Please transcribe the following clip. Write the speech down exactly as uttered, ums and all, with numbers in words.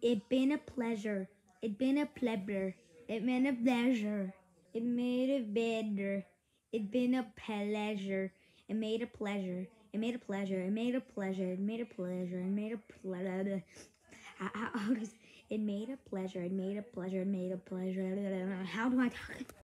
It been a pleasure. It been a pleasure. It been a pleasure. It made it better. It been a pleasure. It made a pleasure. It made a pleasure. It made a pleasure. It made a pleasure. It made a pleasure. How, how, how does it made a pleasure? It made a pleasure. It made a pleasure. How do I talk?